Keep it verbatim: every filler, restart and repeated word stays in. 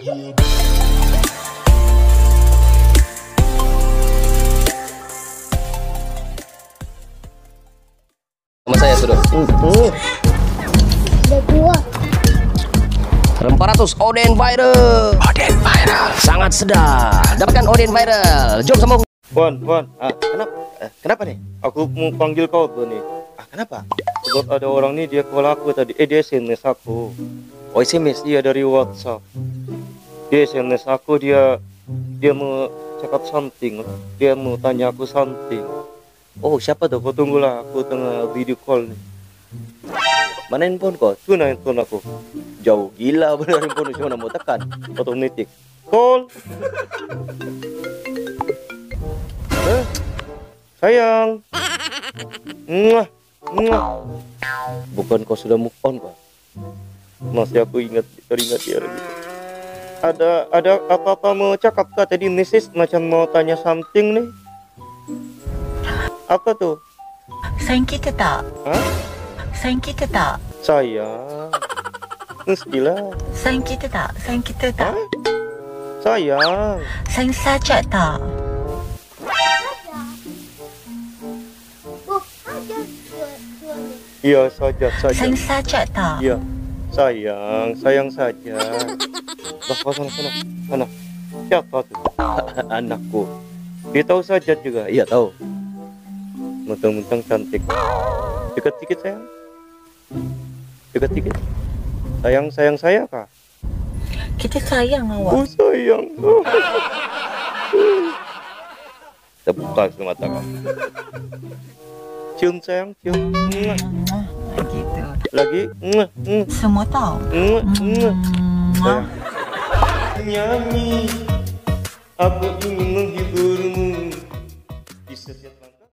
Sama saya sudah. Udah tua. empat ratus Oden viral. Oden viral. Sangat sedap. Dapatkan Oden viral. Jom sama. Wan, Wan. Ah, kenapa? Eh, kenapa nih? Aku mau panggil kau tuh nih. Ah, kenapa? Sebab ada orang nih dia call aku tadi. Eh, dia S M S aku. Oh, S M S dia dari WhatsApp. Dia S M S aku, dia dia mau cakap something. Dia mau tanya aku something. Oh, siapa tuh? Kau tunggulah, aku tengah video call nih. Mana handphone kau? Tuh nah handphone aku. Jauh gila bener handphone, cuma mau tekan otomatis. Call. Eh, sayang. Mwah, mwah. Bukan kau sudah move on, Pak? Masih aku ingat, teringat dia lagi. Ada ada apa-apa mau cakap kah tadi message macam mau tanya something nih? Apa tuh? Sayang kita tak? Hah? Sayang kita tak? Sayang. Mestilah. Sayang kita tak? Sayang kita tak? Hah? Sayang. Sayang saja tak? Oh, ada dua-duanya. Iya saja saja. Sayang saja tak? Iya. Sayang, sayang saja. Lah, kau sana sana. Sana. Siapa tuh? Anakku. Dia tahu saja juga. Iya tahu. Mentang-mentang cantik. Dekat dikit sayang. Dekat dikit. Sayang, sayang saya kah? Kita sayang Oh awak. sayang. Oh. Kita buka mata kau. Cium sayang, cium. Mwah. Hmm, gitu. Lagi. Mwah, mwah, Semua tahu. mwah, mwah. Hmm, Sayang. Nyanyi. Aku ingin